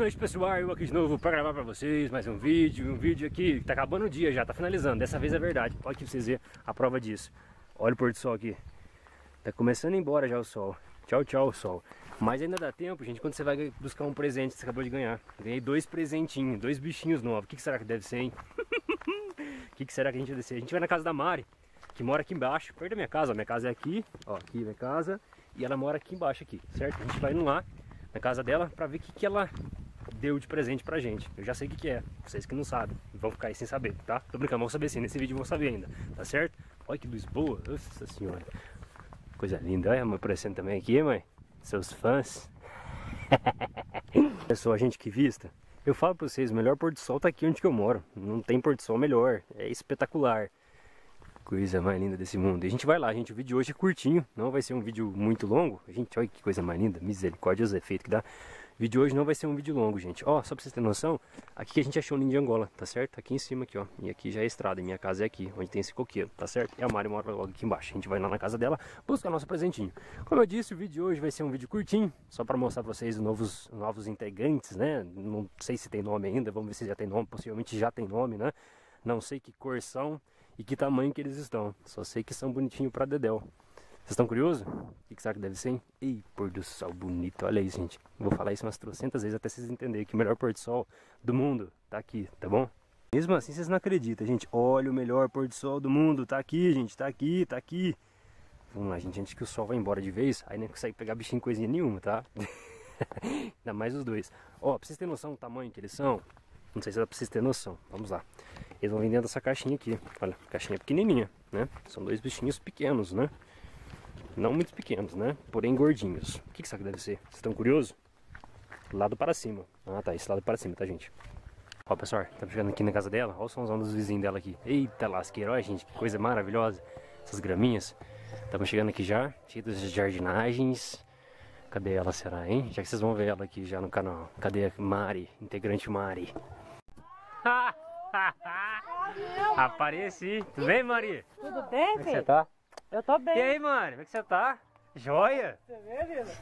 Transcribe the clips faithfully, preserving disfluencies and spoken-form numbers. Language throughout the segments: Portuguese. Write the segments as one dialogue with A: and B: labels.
A: noite, pessoal, eu aqui de novo para gravar para vocês mais um vídeo, um vídeo aqui, tá acabando o dia já, tá finalizando, dessa vez é verdade, olha aqui pra vocês verem a prova disso. Olha o pôr do sol aqui, tá começando a ir embora já o sol, tchau, tchau sol. Mas ainda dá tempo, gente, quando você vai buscar um presente que você acabou de ganhar. Ganhei dois presentinhos, dois bichinhos novos, o que, que será que deve ser, hein? O que, que será que a gente deve ser? A gente vai na casa da Mari, que mora aqui embaixo, perto da minha casa, ó, minha casa é aqui, ó, aqui é minha casa, e ela mora aqui embaixo aqui, certo? A gente vai indo lá na casa dela pra ver o que, que ela deu de presente pra gente. Eu já sei o que, que é, vocês que não sabem, vão ficar aí sem saber, tá? Tô brincando, vão saber sim, nesse vídeo vão saber ainda, tá certo? Olha que luz boa, nossa senhora, coisa linda. Olha a mãe aparecendo também aqui, mãe, seus fãs. Pessoal, a gente que vista, eu falo pra vocês, o melhor pôr do sol tá aqui onde que eu moro, não tem pôr do sol melhor, é espetacular. Coisa mais linda desse mundo. E a gente vai lá, gente. O vídeo de hoje é curtinho, não vai ser um vídeo muito longo. A gente, olha que coisa mais linda, misericórdia, os efeitos que dá. O vídeo de hoje não vai ser um vídeo longo, gente. Ó, só pra vocês terem noção, aqui que a gente achou o ninho de Angola, tá certo? Aqui em cima, aqui, ó. E aqui já é a estrada, e minha casa é aqui, onde tem esse coqueiro, tá certo? E a Mari mora logo aqui embaixo. A gente vai lá na casa dela buscar nosso presentinho. Como eu disse, o vídeo de hoje vai ser um vídeo curtinho, só pra mostrar pra vocês os novos, novos integrantes, né? Não sei se tem nome ainda, vamos ver se já tem nome, possivelmente já tem nome, né? Não sei que cor são e que tamanho que eles estão. Só sei que são bonitinhos pra dedéu. Vocês estão curiosos? O que, que será que deve ser, hein? Ei, pôr do sol bonito. Olha isso, gente. Vou falar isso umas trocentas vezes até vocês entenderem que o melhor pôr do sol do mundo tá aqui, tá bom? Mesmo assim, vocês não acreditam, gente. Olha, o melhor pôr do sol do mundo tá aqui, gente. Tá aqui, tá aqui. Vamos lá, gente. Antes que o sol vá embora de vez, aí não consegue pegar bichinho coisinha nenhuma, tá? Ainda mais os dois. Ó, pra vocês terem noção do tamanho que eles são, não sei se dá pra vocês terem noção. Vamos lá. Eles vão vir dentro dessa caixinha aqui. Olha, caixinha pequenininha, né? São dois bichinhos pequenos, né? Não muito pequenos, né? Porém gordinhos. O que, que será que deve ser? Vocês estão curiosos? Lado para cima. Ah, tá. Esse lado para cima, tá, gente? Ó, pessoal, estamos chegando aqui na casa dela. Olha o somzão dos vizinhos dela aqui. Eita lasqueira, olha, gente, que coisa maravilhosa. Essas graminhas. Estamos chegando aqui já, cheio das jardinagens. Cadê ela, será, hein? Já que vocês vão ver ela aqui já no canal. Cadê a Mari? Integrante Mari. Apareci. Tudo bem, Mari?
B: Tudo bem,
A: Como é que
B: filho?
A: você tá?
B: Eu tô bem.
A: E aí, mano? Como é que você tá? Joia?
B: Você vê, Lila?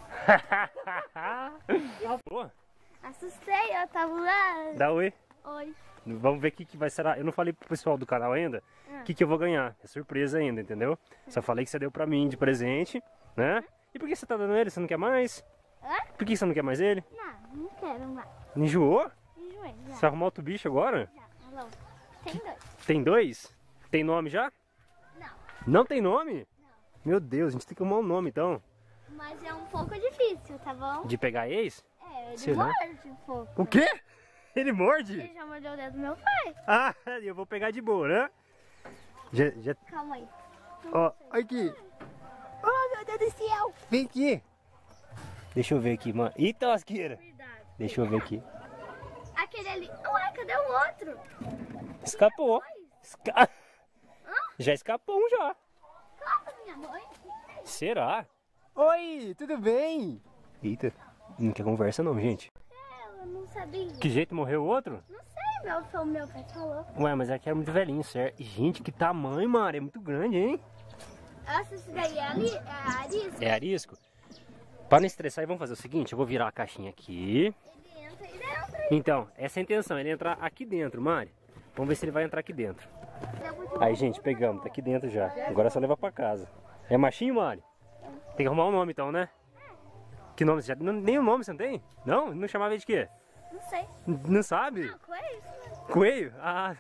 A: Pô,
C: Assustei, eu tava lá.
A: dá oi.
C: Oi.
A: Vamos ver o que, que vai ser. Eu não falei pro pessoal do canal ainda o que, que eu vou ganhar. É surpresa ainda, entendeu? Só falei que você deu pra mim de presente, né? E por que você tá dando ele? Você não quer mais?
C: Hã?
A: Por que você não quer mais ele?
C: Não, não quero mais.
A: Enjoou?
C: Enjoei, já.
A: Você vai arrumar outro bicho agora?
C: Já, alô. Tem dois.
A: Tem dois? Tem nome já?
C: Não,
A: Não tem nome?
C: não.
A: Meu Deus, a gente tem que arrumar um nome então.
C: Mas é um pouco difícil, tá bom?
A: De pegar ex?
C: É, ele
A: Será?
C: morde um pouco.
A: O quê? Ele morde?
C: Ele já mordeu o dedo do meu pai.
A: Ah, eu vou pegar de boa, né? Já, já...
C: Calma aí.
A: Ó, aqui.
C: Oh, meu Deus do céu.
A: Vem aqui. Deixa eu ver aqui, mano. Eita lasqueira.
C: Cuidado.
A: Deixa eu ver aqui.
C: Aquele ali. Ué, cadê o outro?
A: Escapou. Esca... Já escapou um já.
C: Nossa, minha mãe.
A: Será? Oi, tudo bem? Eita, não quer conversa não, gente.
C: Eu não sabia.
A: Que jeito morreu o outro?
C: Não sei, meu, foi o meu pai que falou.
A: Ué, mas é que era muito velhinho, certo? Gente, que tamanho, mano. É muito grande, hein?
C: Essa esse daí é, ali, é a arisca.
A: É arisco? Para não estressar, vamos fazer o seguinte. Eu vou virar a caixinha aqui.
C: Ele entra e dentro.
A: Então, essa é a intenção. Ele entrar aqui dentro, Mari. Vamos ver se ele vai entrar aqui dentro. Aí, gente, pegamos. Tá aqui dentro já. Agora é só levar pra casa. É machinho, Mari? Tem que arrumar um nome, então, né? Que nome? Você já... não, nem o nome você não tem? Não? Não chamava ele de quê?
C: Não sei.
A: N- Não sabe?
C: Não, coelho.
A: Coelho? Ah...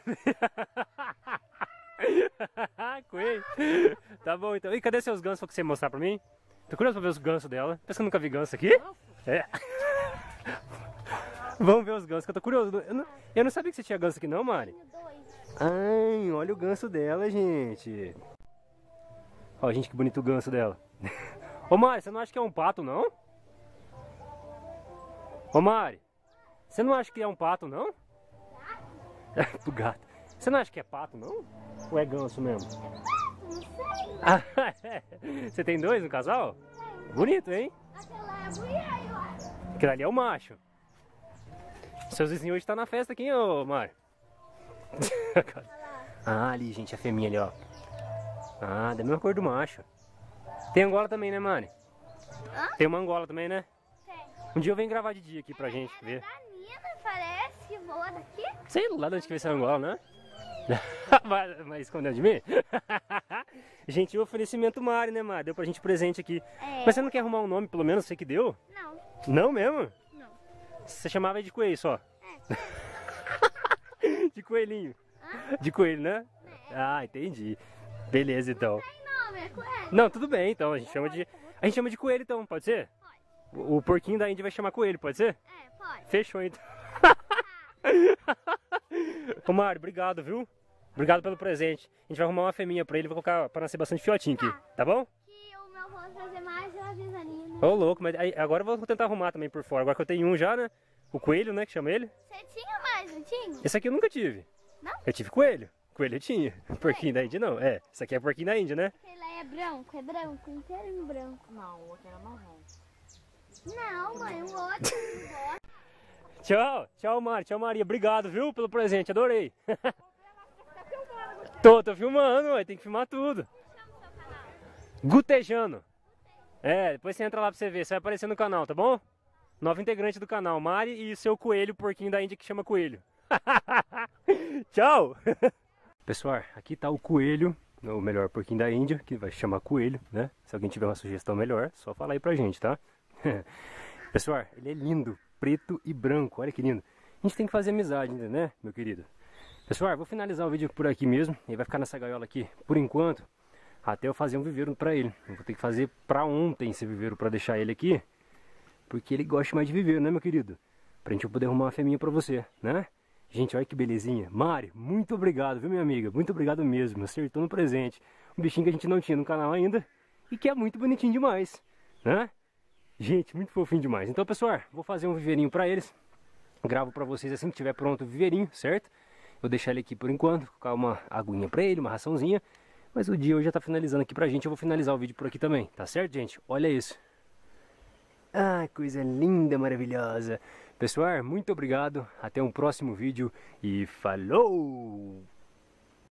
A: Coelho. Tá bom, então. E cadê seus gansos que você mostrar pra mim? Tô curioso pra ver os gansos dela. Pensa que eu nunca vi ganso aqui? É. Vamos ver os gansos, que eu tô curioso. Eu não, eu não sabia que você tinha ganso aqui não, Mari. Ai, olha o ganso dela, gente. Ó, gente, que bonito o ganso dela. Ô, Mari, você não acha que é um pato, não? Ô, Mari, você não acha que é um pato, não? Pro gato. Você não acha que é pato, não? Ou é ganso mesmo?
C: Não sei.
A: Ah, é. Você tem dois no casal? Bonito, hein?
C: Aquela é a mulher, eu acho.
A: Aquele ali é o macho. Seus vizinhos hoje tá na festa aqui, ô Mário. Ah, ali, gente, a fêmea ali, ó. Ah, da mesma cor do macho. Tem Angola também, né, Mari?
C: Hã?
A: Tem uma Angola também, né?
C: Tem.
A: Um dia eu venho gravar de dia aqui pra gente
C: Ela
A: ver.
C: é daninha. que voa daqui?
A: Sei lá de onde que veio esse angola, né? Mas, mas escondeu de mim? Gente, o oferecimento Mari, né, Mari? Deu pra gente presente aqui.
C: É.
A: Mas você não quer arrumar um nome, pelo menos, você que deu?
C: Não.
A: Não mesmo?
C: Não.
A: Você chamava de coelho só?
C: É.
A: De coelhinho.
C: Hã?
A: De coelho, né?
C: É.
A: Ah, entendi. Beleza, então.
C: Tem nome, é coelho.
A: Não, tudo bem, então. A gente chama de, a gente chama de coelho, então. Pode ser?
C: Pode.
A: O, o porquinho da Índia vai chamar coelho, pode ser?
C: É, pode.
A: Fechou, então. Ô, Mário, obrigado, viu? Obrigado pelo presente. A gente vai arrumar uma fêmea pra ele, vai colocar pra nascer bastante fiotinho aqui, tá bom?
C: Que o meu avô trazer mais, eu aviso a Nina.
A: Ô, louco, mas aí, agora eu vou tentar arrumar também por fora. Agora que eu tenho um já, né? O coelho, né, que chama ele.
C: Você tinha mais, não tinha?
A: Esse aqui eu nunca tive.
C: Não?
A: Eu tive coelho. Coelho eu tinha. Porquinho da Índia não. É, esse aqui é porquinho da Índia, né?
C: Aquele lá é branco, é branco, inteiro em branco.
B: Não, o outro era marrom.
C: Não, mãe, o outro. o outro.
A: Tchau, tchau, Mari, tchau, Maria. Obrigado, viu, pelo presente, adorei. tô, tô filmando, ué, tem que filmar tudo.
C: Chama o seu canal.
A: Gutejando. É, depois você entra lá pra você ver, você vai aparecer no canal, tá bom? Nova integrante do canal, Mari e seu coelho, porquinho da Índia que chama coelho. Tchau! Pessoal, aqui tá o coelho, o melhor porquinho da Índia, que vai chamar coelho, né? Se alguém tiver uma sugestão melhor, só fala aí pra gente, tá? Pessoal, ele é lindo, preto e branco, olha que lindo. A gente tem que fazer amizade ainda, né, meu querido? Pessoal, vou finalizar o vídeo por aqui mesmo. Ele vai ficar nessa gaiola aqui, por enquanto, até eu fazer um viveiro pra ele. Eu vou ter que fazer pra ontem esse viveiro pra deixar ele aqui, porque ele gosta mais de viveiro, né, meu querido? Pra gente poder arrumar uma fêmea pra você, né? Gente, olha que belezinha. Mari, muito obrigado, viu, minha amiga? Muito obrigado mesmo, acertou no presente. Um bichinho que a gente não tinha no canal ainda e que é muito bonitinho demais, né? Gente, muito fofinho demais. Então, pessoal, vou fazer um viveirinho pra eles. Gravo pra vocês assim que tiver pronto o viveirinho, certo? Vou deixar ele aqui por enquanto, colocar uma aguinha pra ele, uma raçãozinha. Mas o dia hoje já tá finalizando aqui pra gente, eu vou finalizar o vídeo por aqui também, tá certo, gente? Olha isso. Ah, coisa linda, maravilhosa. Pessoal, muito obrigado. Até um próximo vídeo e falou!